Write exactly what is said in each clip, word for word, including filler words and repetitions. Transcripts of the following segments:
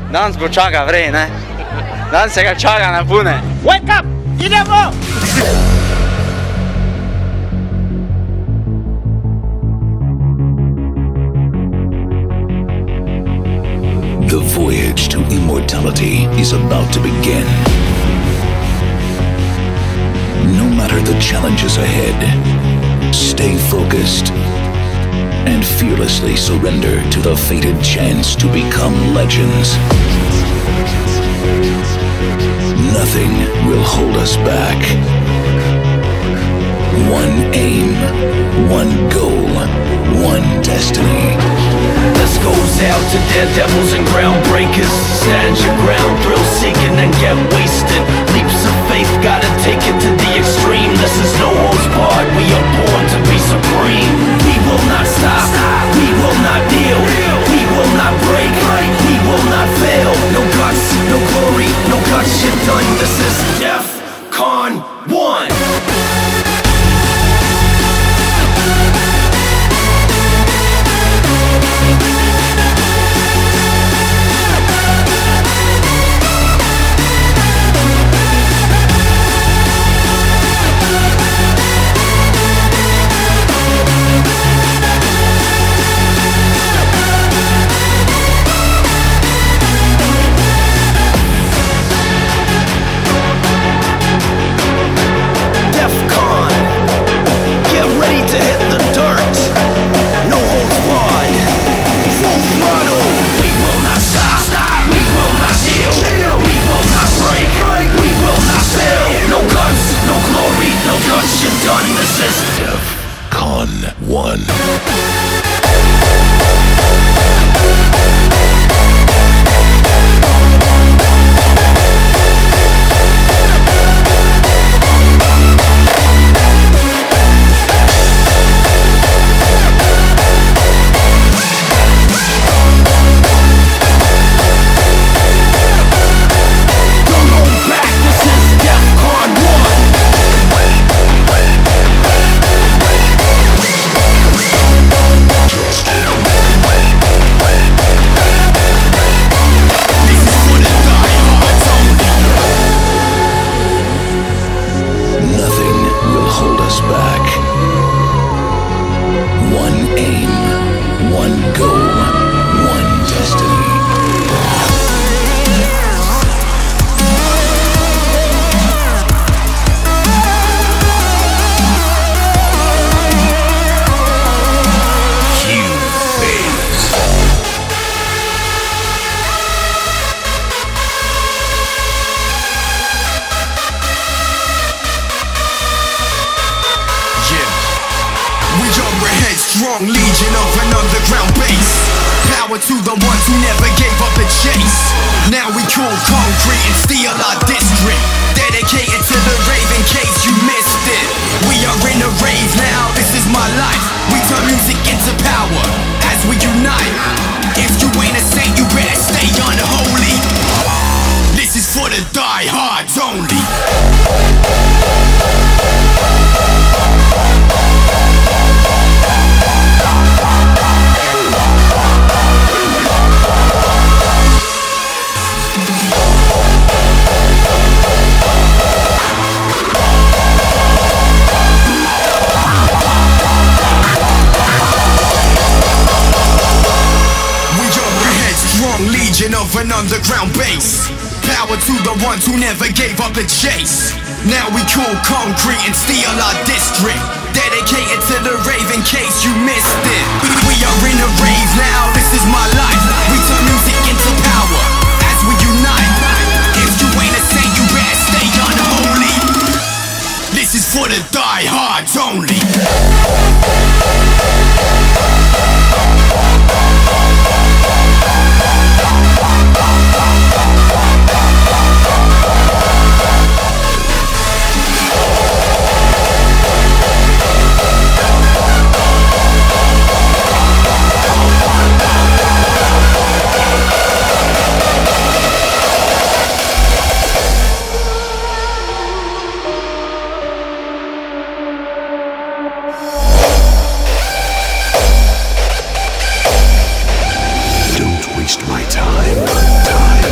Danes bo čaka vrej, ne? Danes se ga čaka na pune. Wake up! Idemo! The voyage to immortality is about to begin. No matter the challenges ahead, stay focused and fearlessly surrender to the fated chance to become legends. Nothing will hold us back. One aim, one goal, one destiny. This goes out to daredevils and groundbreakers. Stand your ground, thrill seeking and get wasted. Leaps of faith, gotta take it to the extreme. This is no holds barred, we are born to be supreme. We will not stop, we will not kneel, we will not break, we will not fail. No guts, no glory, no guts, shit done. This is DEFCON one. DEFCON one. Strong legion of an underground base. Power to the ones who never gave up the chase. Now we cool concrete and steel our district. Dedicated to the rave in case you missed it. We are in a rave now, this is my life. We turn music into power as we unite. If you ain't a saint, you better stay unholy. This is for the diehards only. Legion of an underground base. Power to the ones who never gave up the chase. Now we cool concrete and steel our district. Dedicated to the rave in case you missed it. We, we are in a rave now, this is my life. We turn music into power as we unite. If you ain't a saint, you better stay unholy. This is for the diehards only. Don't waste my time. Time.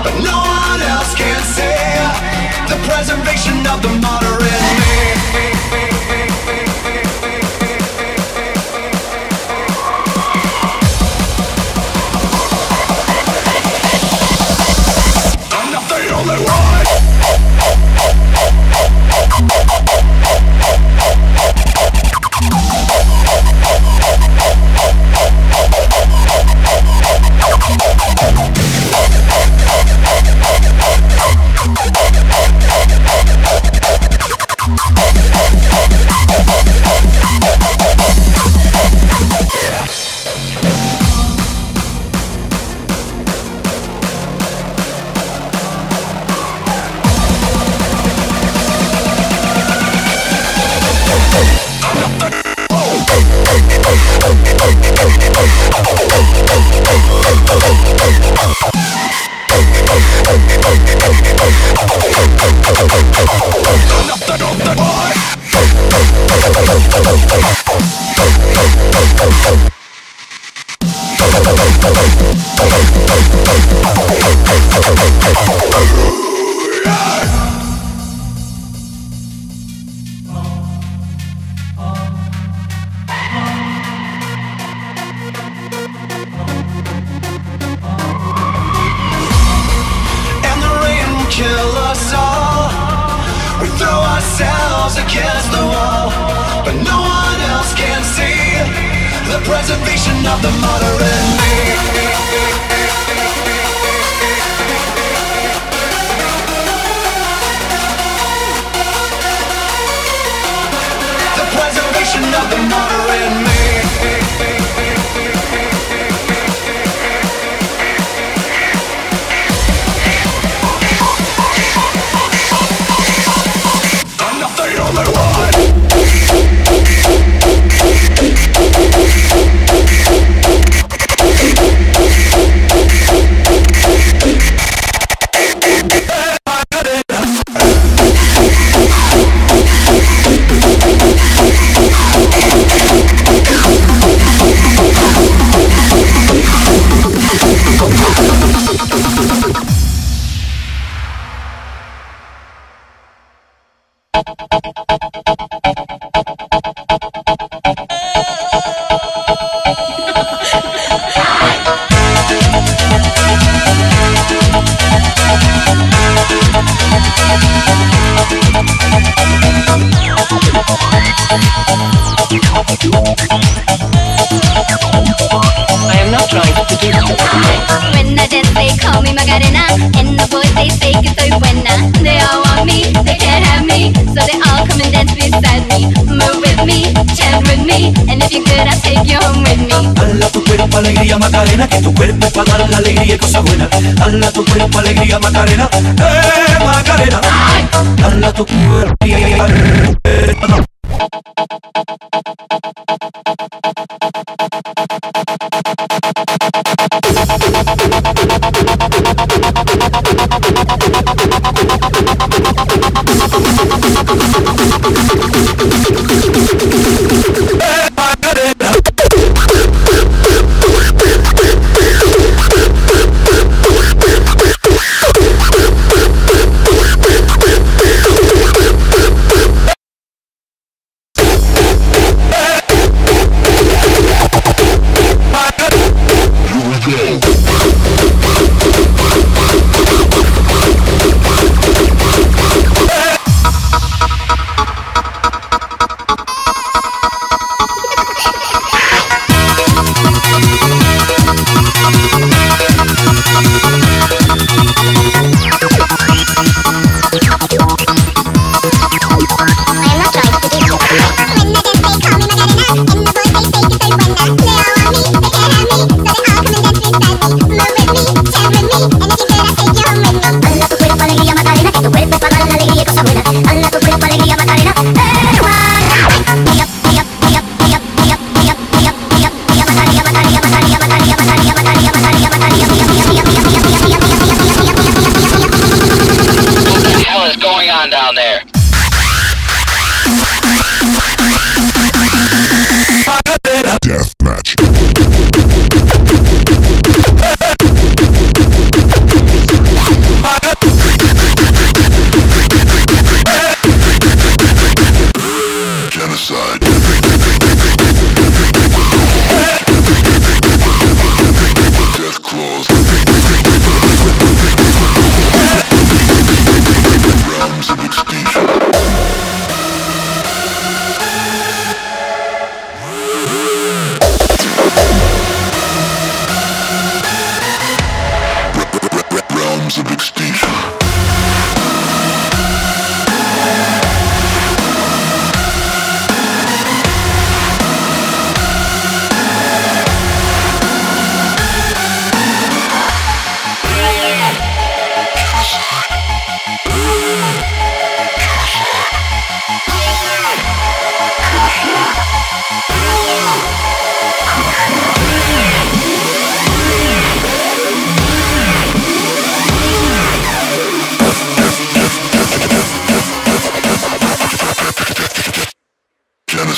but no one else can see the preservation of the martyr in me. I'm not the only one. Kill us all. We throw ourselves against the wall, but no one else can see the preservation of the martyr in me. The preservation of the martyr in me. I am not trying to do that. When I dance they call me Macarena, and the boys they say que soy buena. They all want me, they can't have me, so they all come and dance beside me. Move with me, chant with me, and if you're good I'll take you home with me. Hala tu cuerpo alegría Macarena, que tu cuerpo es para dar la alegría y cosas buenas. Hala tu cuerpo alegría Macarena, eh Macarena. Hala tu cuerpo alegría. Down there. Death match.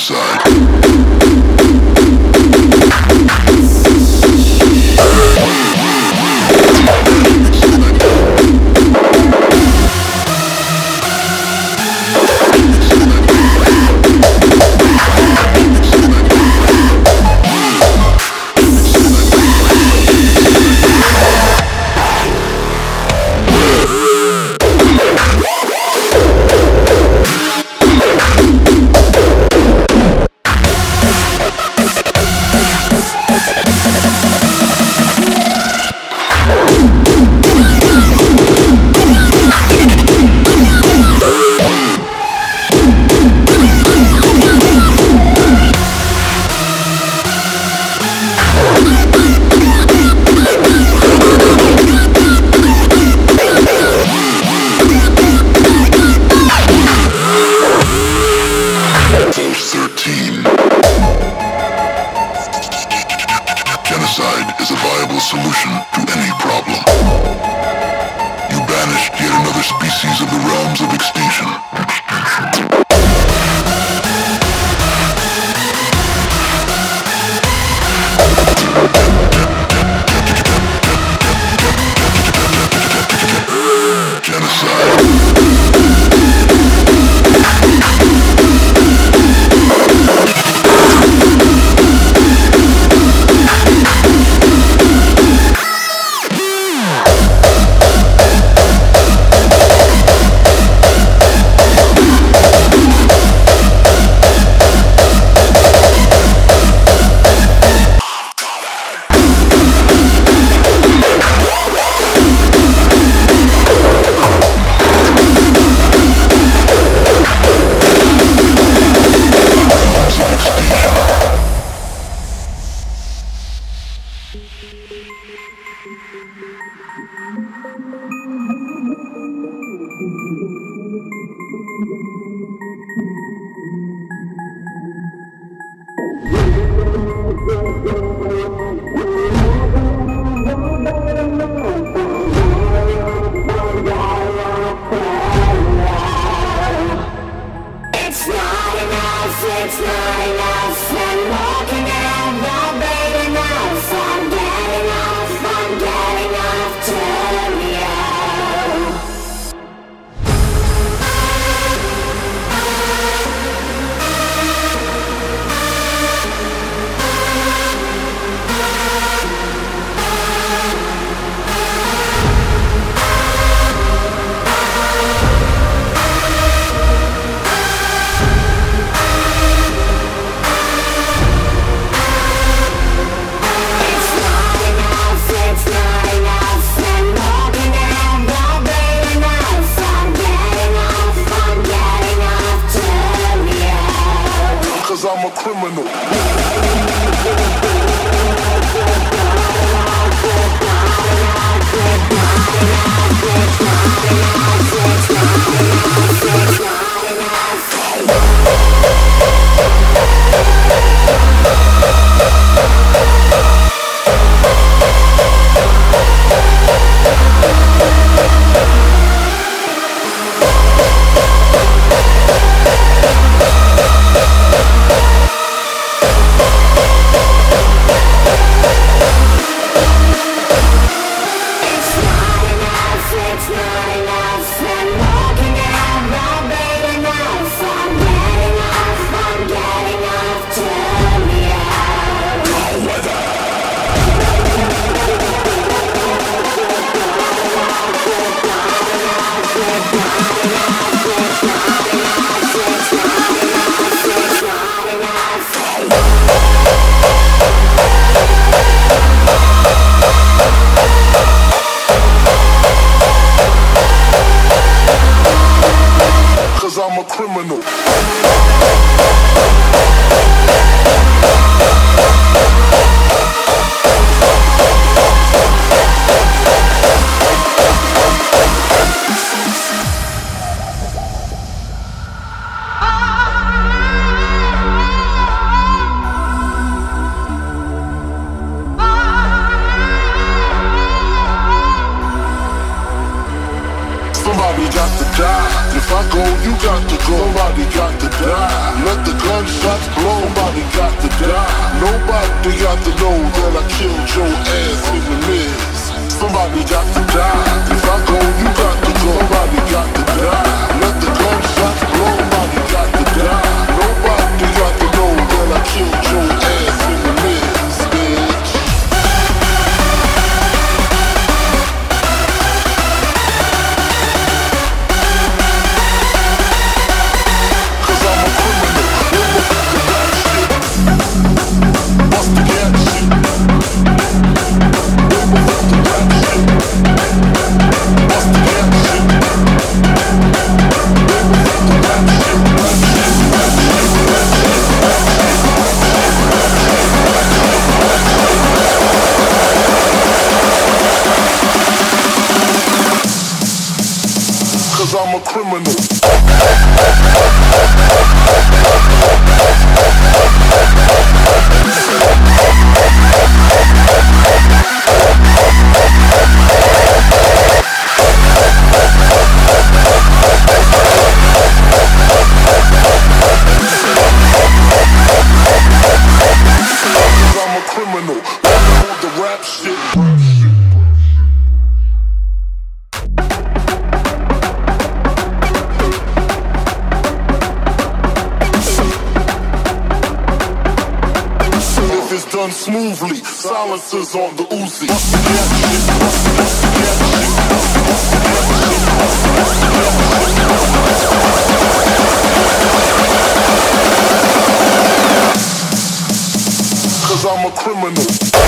If I go, you got to go. Somebody got to die. Let the gunshots blow. run smoothly. Silencers on the Uzi. Cause I'm a criminal.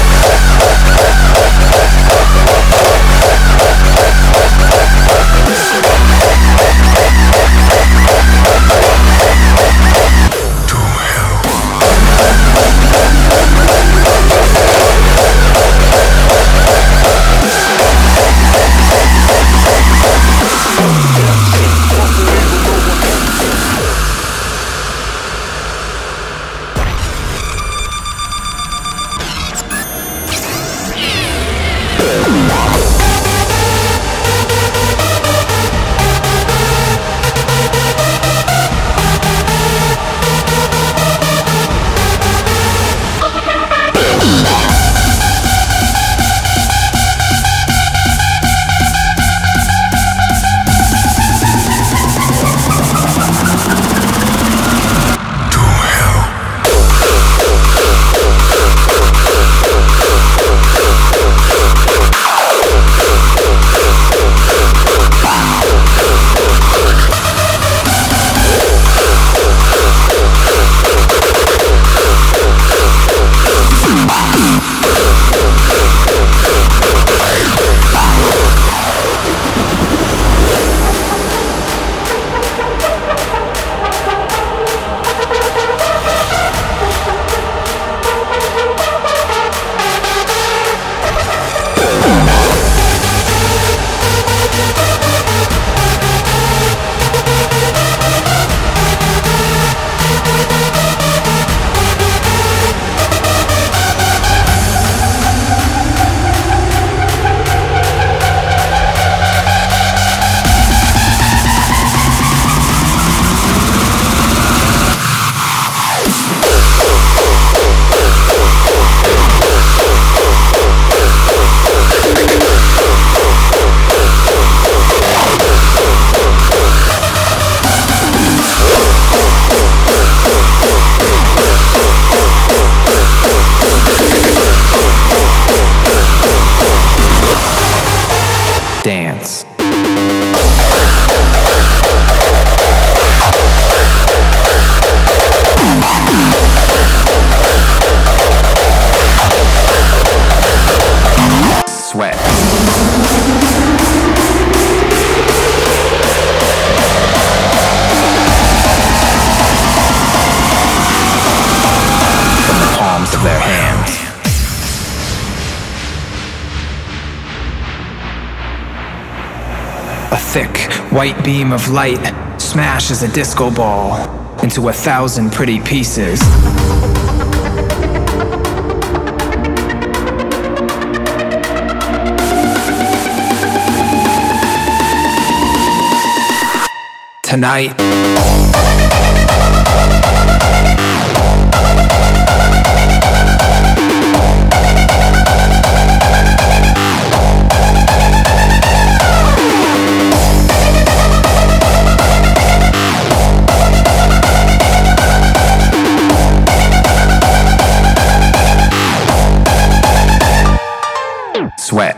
Dance. Sweat. From the palms of their hands. A thick, white beam of light smashes a disco ball into a thousand pretty pieces. Tonight, sweat.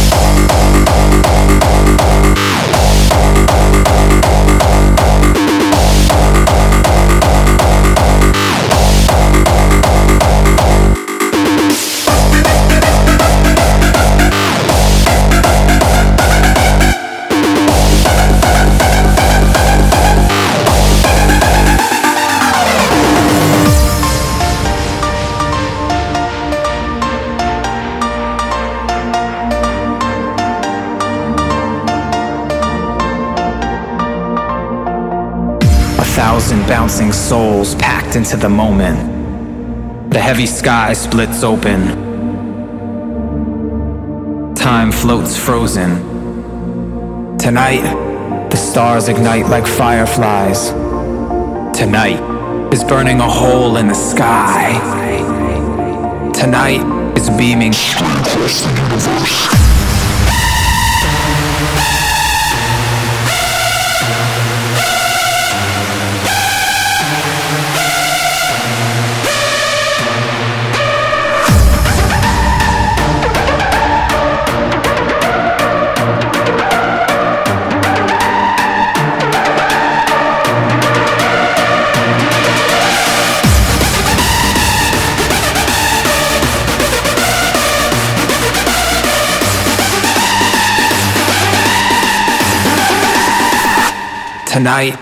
Thousand bouncing souls packed into the moment. The heavy sky splits open. Time floats frozen. Tonight, the stars ignite like fireflies. Tonight is burning a hole in the sky. Tonight is beaming across the universe. tonight.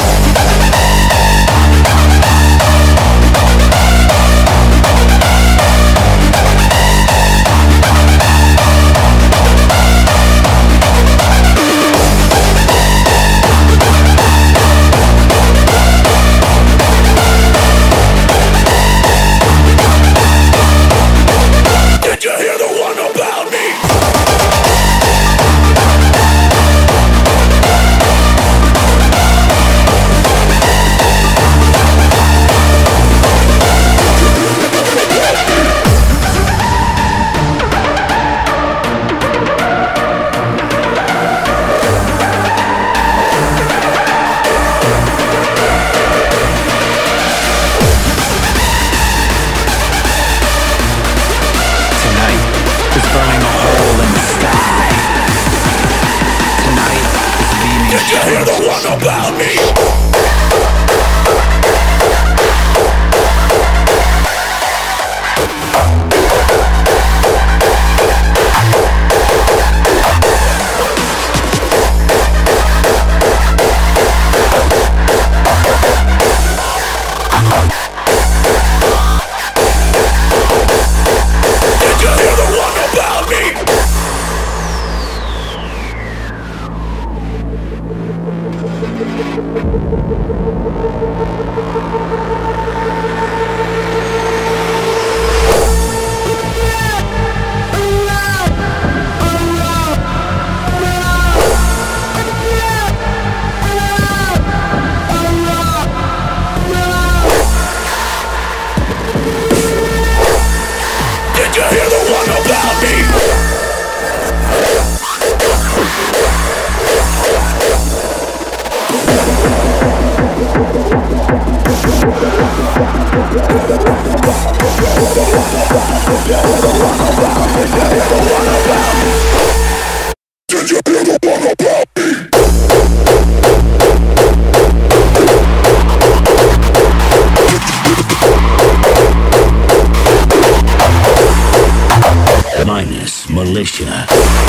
Minus Militia.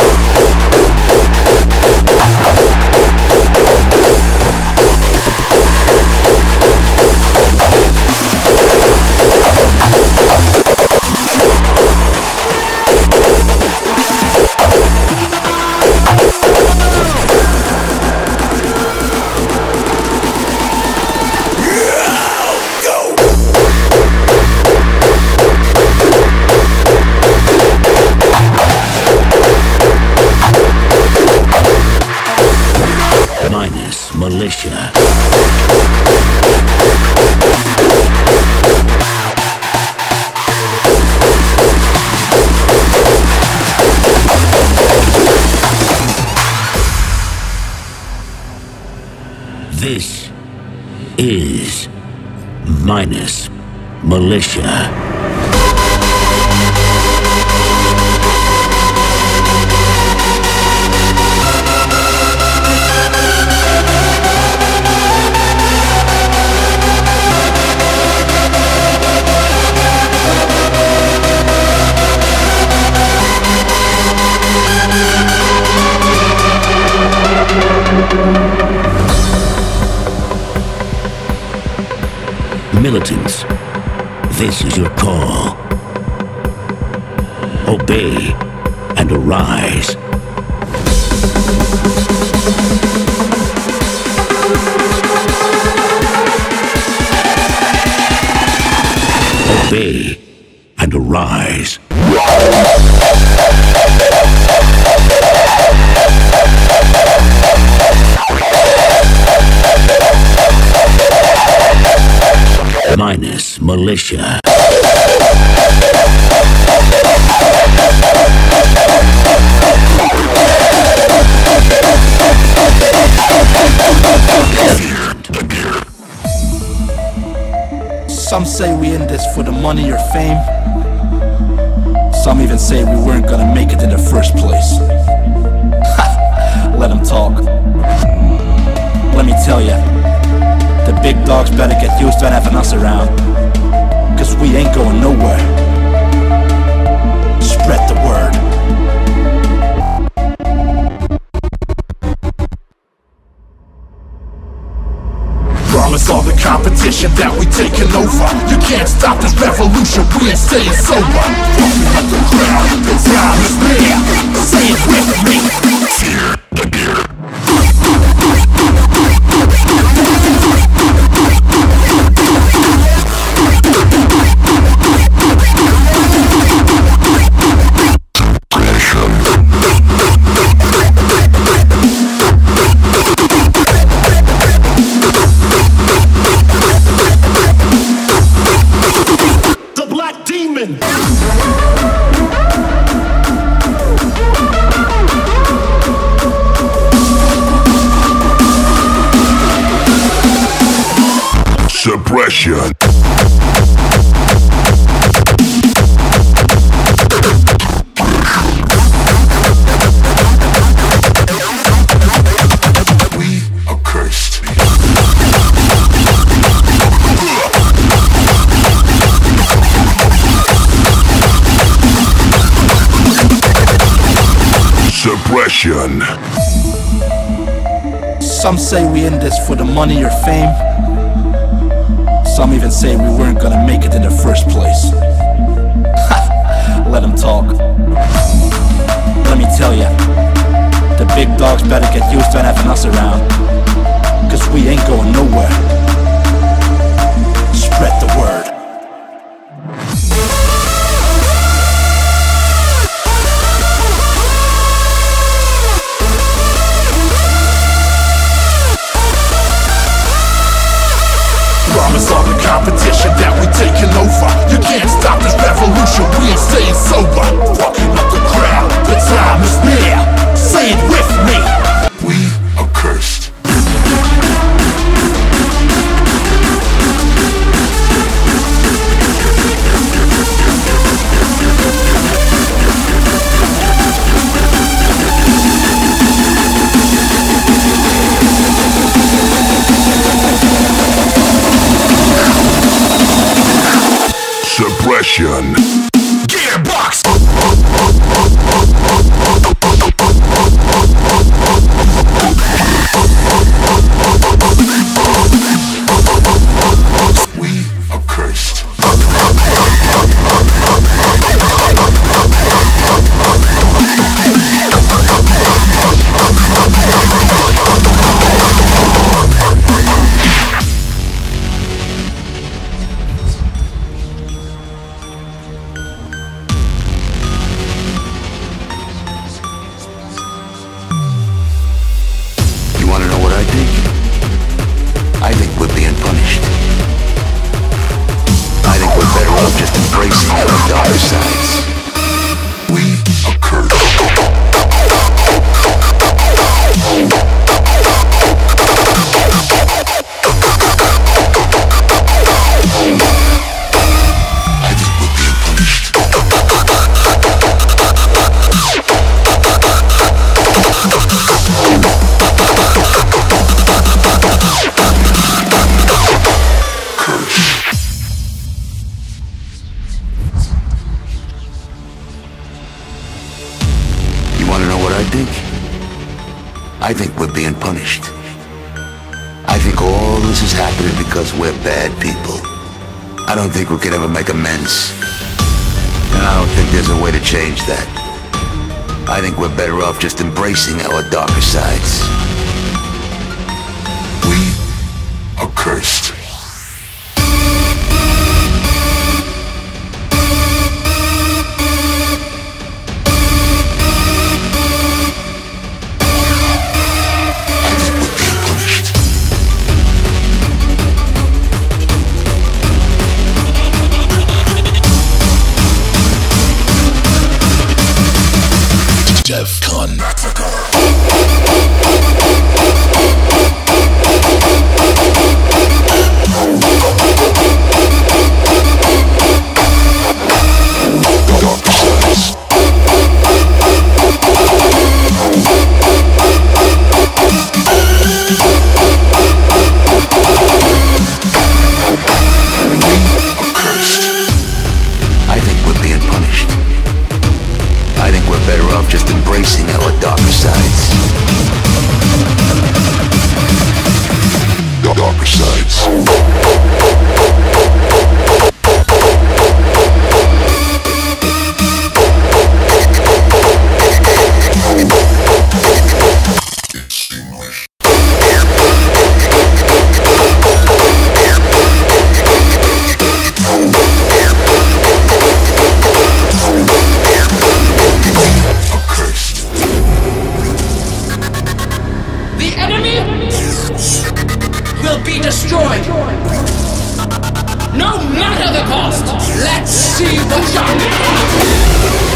Militia. This is Minus Militia. Militants, this is your call. Obey and arise. Obey and arise. Minus Militia. Some say we in this for the money or fame. Some even say we weren't gonna make it in the first place. Let them talk. Let me tell ya, the big dogs better get used to having us around, cause we ain't going nowhere. Spread the word. competition that we taking over. You can't stop this revolution, we ain't staying sober. Walking up the ground, the time is near. Say it with me. Fear the gear. Suppression. We are cursed. Suppression. Some say we in this for the money or fame. Some even say we weren't gonna make it in the first place. Let them talk. Let me tell ya, the big dogs better get used to having us around, cause we ain't going nowhere. Spread the word. Promise all the competition that we taking over. You can't stop this revolution, we ain't staying sober. Walking up the crowd, the time is near. Say it with me. We are cursed. Suppression. Gearbox. We are cursed. I think we're being punished. I think we're better off just embracing our darker sides. We are cursed. I think we're being punished. I think all this is happening because we're bad people. I don't think we can ever make amends. And I don't think there's a way to change that. I think we're better off just embracing our darker sides. We are cursed. DEFCON. No matter the cost, let's see what you're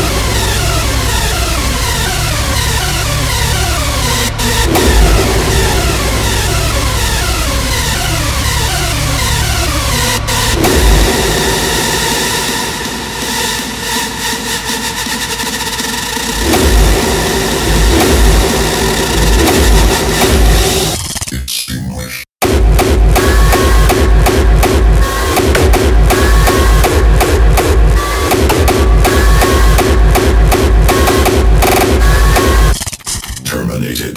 Terminated.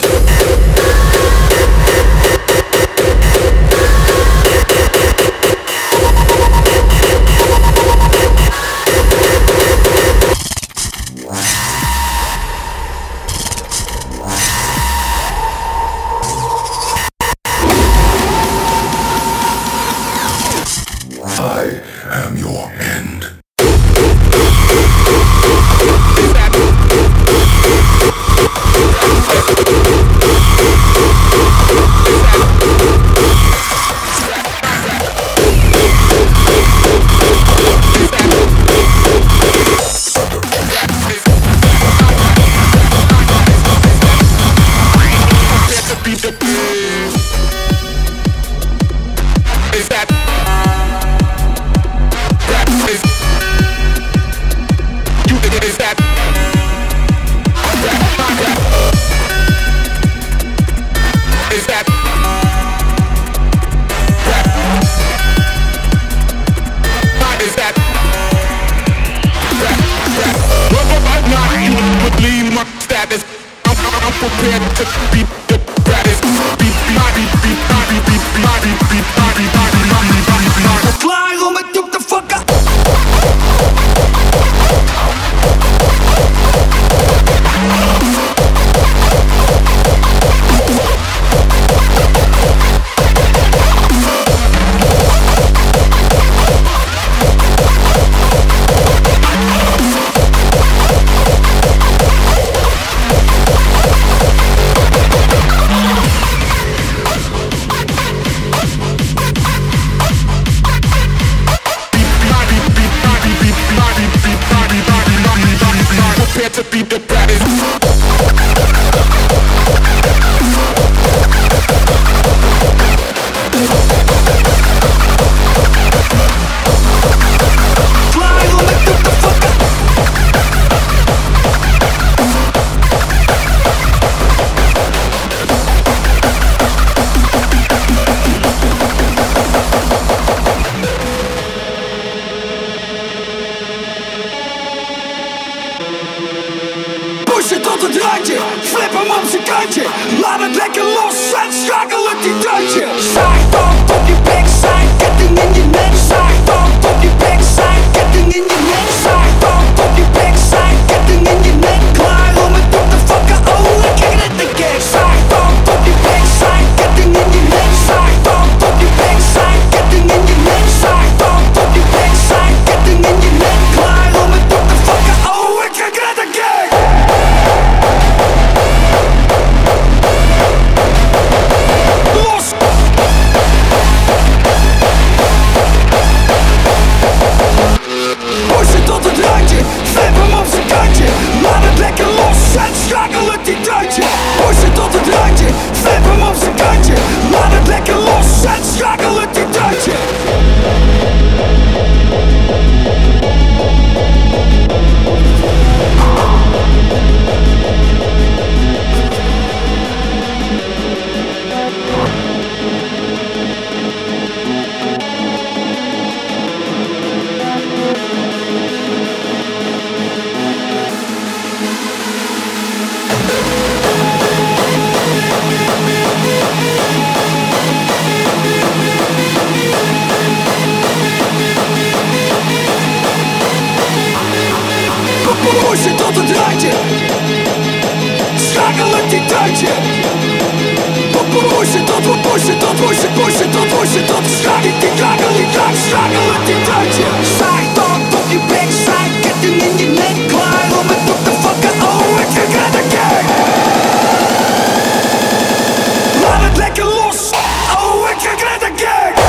I am your end. Klaar om het op te fucken. To be the baddest. Push het tot het randje, flip hem op zijn kantje. Laat het lekker los en schakel het die deuntje. Zaagtand op je bek, zijn ketting in je nek. Zaagtand op je bek, zijn ketting in je nek. Zaagtand op je bek, zijn ketting in je nek. Klaar om het op te fucken, oh ik krijg net een gek. Zaagtand op je bek, zijn ketting in je nek. Zaagtand op je bek, zijn ketting in je nek. Zaagtand op je bek, zijn ketting in je nek. Klaar om het op te fucken, oh ik krijg net een gek. Los! Push het tot het randje, flip hem op zijn kantje. Laat het lekker los en schakel het die deuntje. Push het tot het randje, flip hem op zijn kantje. Laat het lekker los en schakel het die deuntje. Push het tot het randje, schakel het die deuntje. Push het tot, push het tot, push het, push het tot, push het tot. Schakel die krakel, die kraak, schakel het die deuntje. Zaagtand op je bek, zijn ketting in je nek. Klaar om het op te fucken, oh ik krijg net een gek. Laat het lekker los, oh ik krijg net een gek.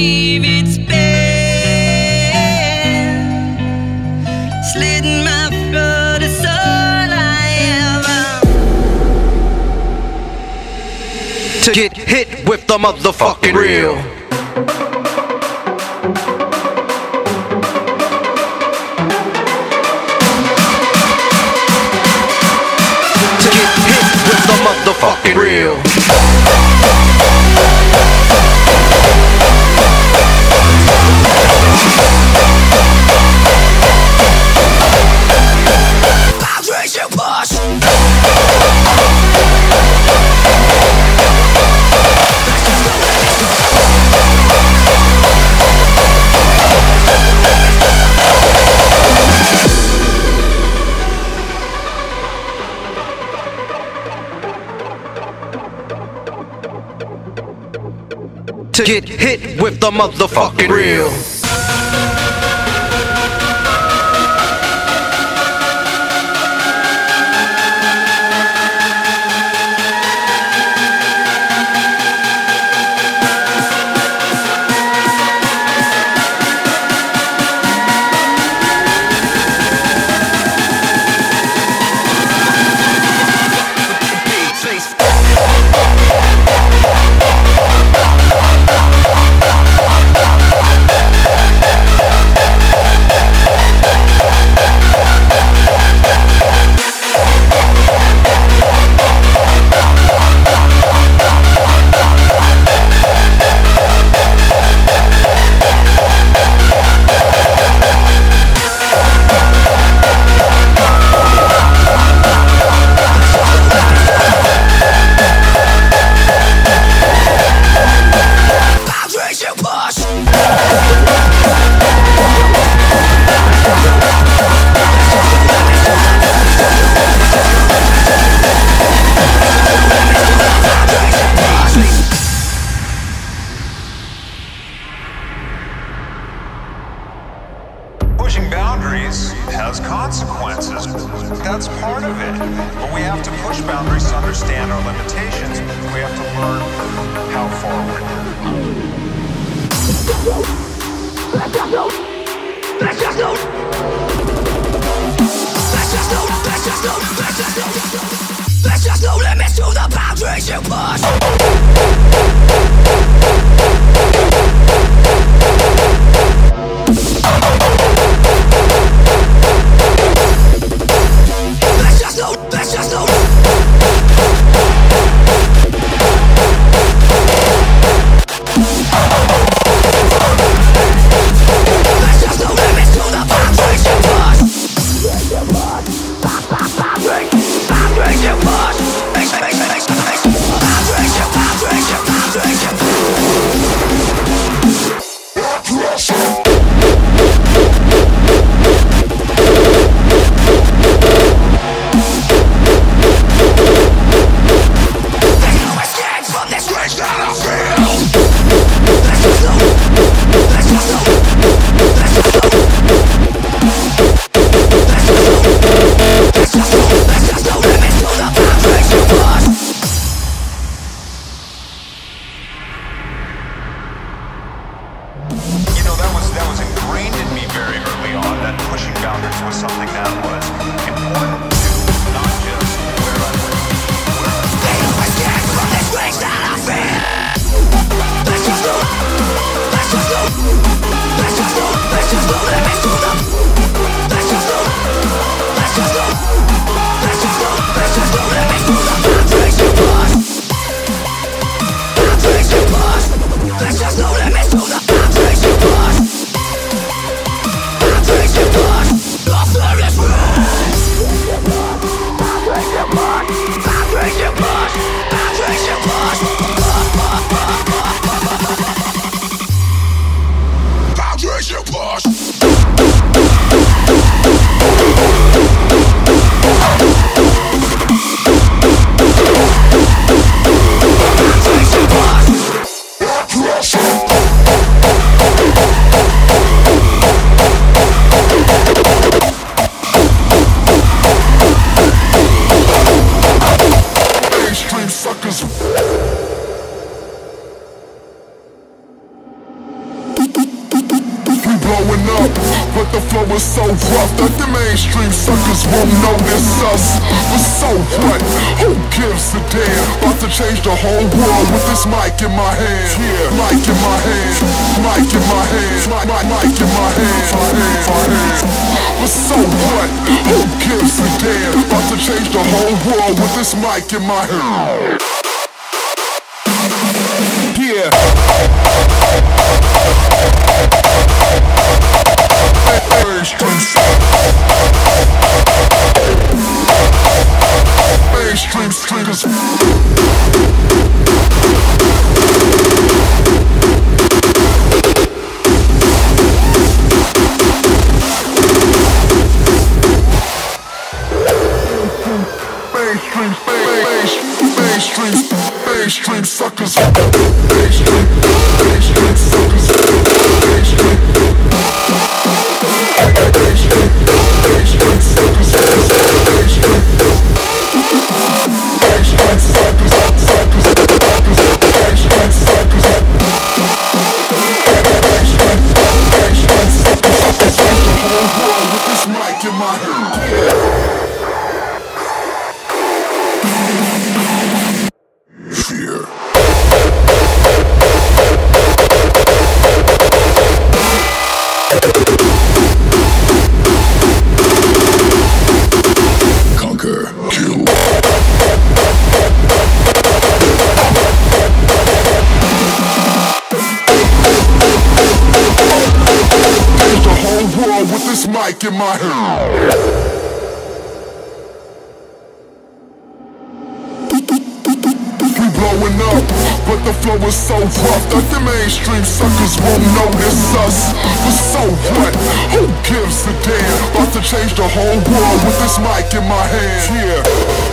believe it's been slit in my throat, it's all I ever to get hit with the motherfucking real. To get hit with the motherfucking real. Boundaries you push. To get hit with the motherfucking real. Pushing boundaries has consequences. That's part of it. But we have to push boundaries to understand our limitations. We have to learn how far we're going. Let's just go. Let's just go. Let's just go. Let's just go. Let's just go. Let's just go. Limits to the boundaries you push. Let's just go, let's just go. Let's just go, limits to the boundaries you push. Boundaries you push. Boundaries you push. Boundaries you, boundaries you, boundaries you push. Boundaries you push. We blowing up, but the flow is so rough that the mainstream suckers won't notice us. But so what? Who gives a damn? About to change the whole world with this mic in my hand. Yeah, mic in my hand, mic in my hand, mic, mic, mic in my hand, my hand, my hand. But so what? Who gives a damn? About to change the whole world with this mic in my hand. Yeah. Mainstream Mainstream stringers. Mainstream, mainstream, mainstream suckers. Mainstream, mainstream suckers. Mainstream. Mainstream, mainstream suckers. Mainstream. Mainstream suckers, suckers, suckers. Mainstream suckers. Mainstream, mainstream suckers. Change the whole world with this mic in my hand. Fear. Conquer, kill. Change the whole world with this mic in my hand. Blowing up, but the flow is so rough that the mainstream suckers won't notice us. But so what? Who gives a damn? About to change the whole world with this mic in my hand. Yeah.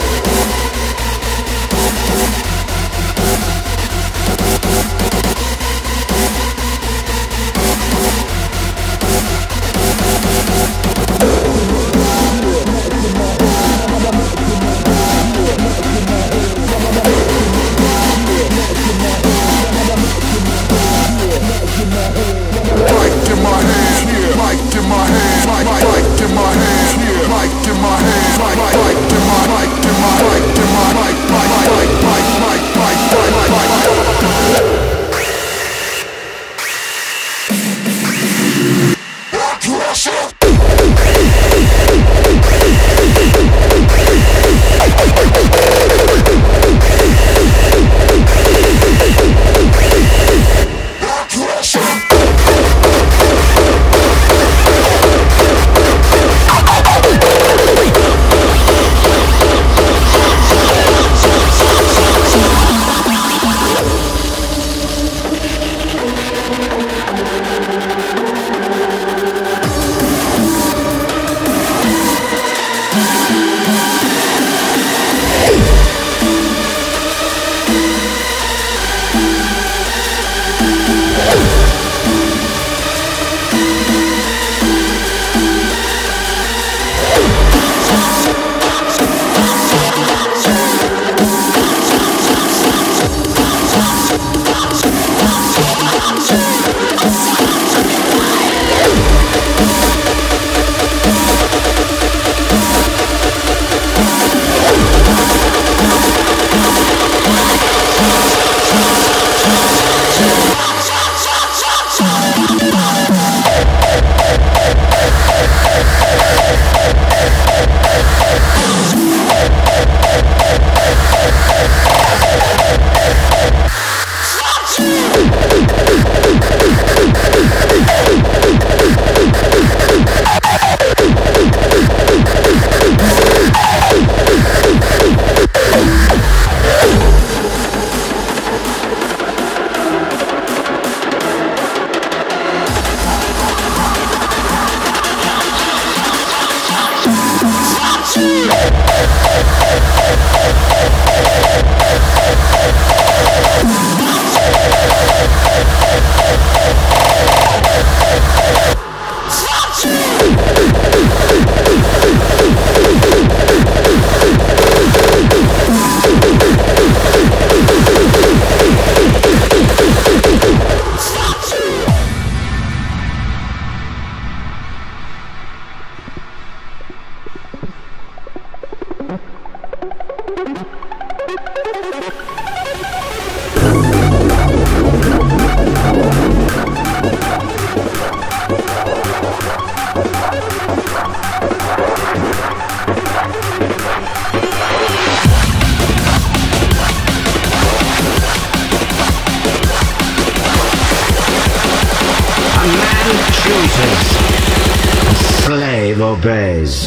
chooses, a slave obeys.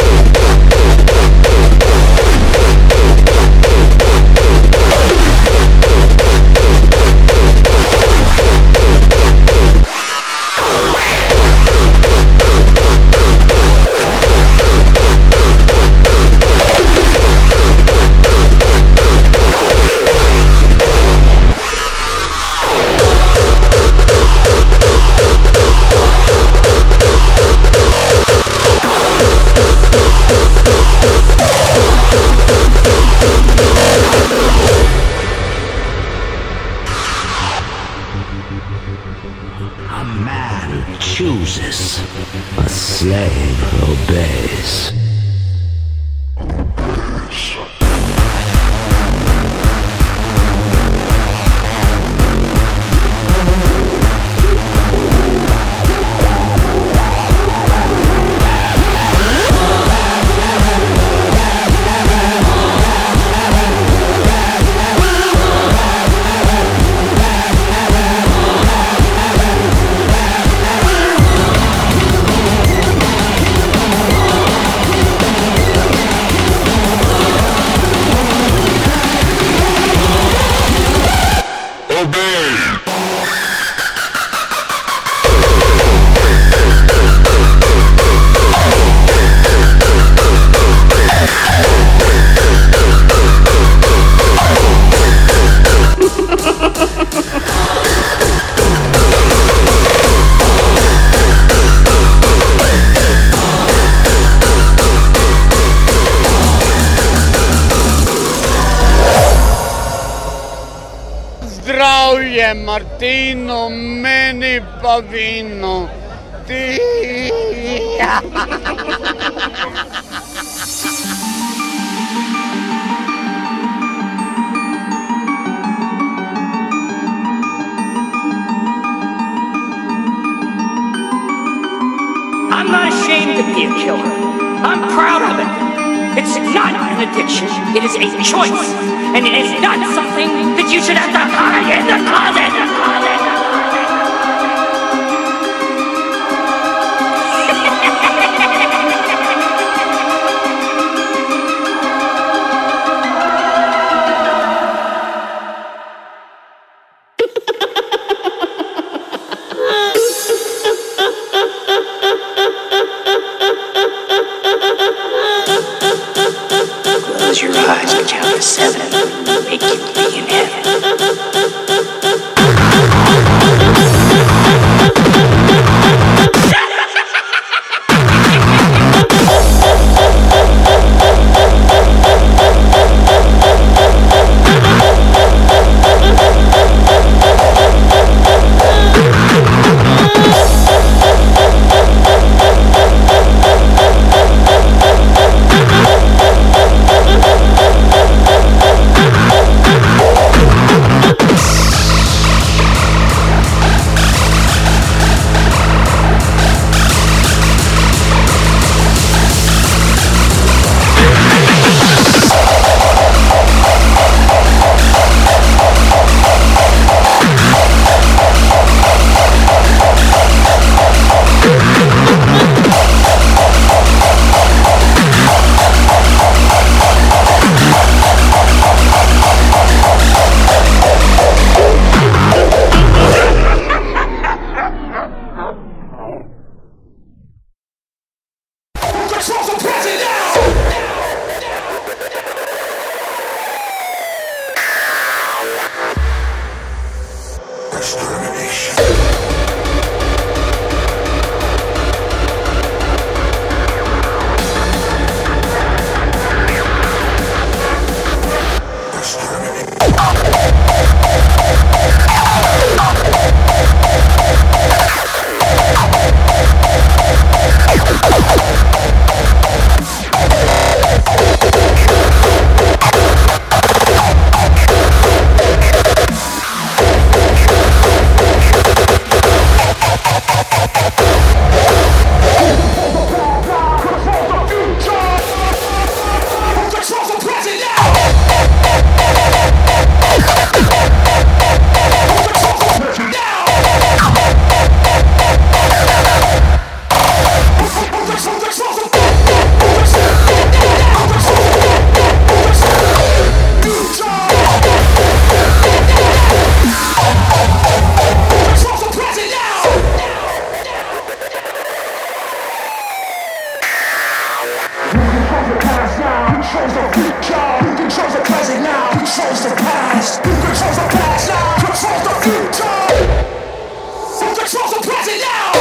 A man chooses, a slave obeys. Zdravje, Martino, meni pa vino. Ti... I'm not ashamed to be a killer. I'm proud of it. It's not an addiction. It is a choice. And it is not something that you should have to hide in the closet. The closet. Close your eyes and count to seven. Make you be in heaven. Let's roll some present now!